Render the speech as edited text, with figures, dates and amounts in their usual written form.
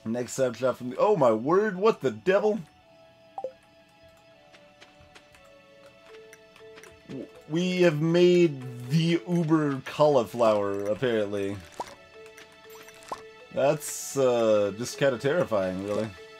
Next snapshot from the... Oh my word, what the devil? We have made the uber cauliflower, apparently. That's, just kind of terrifying, really.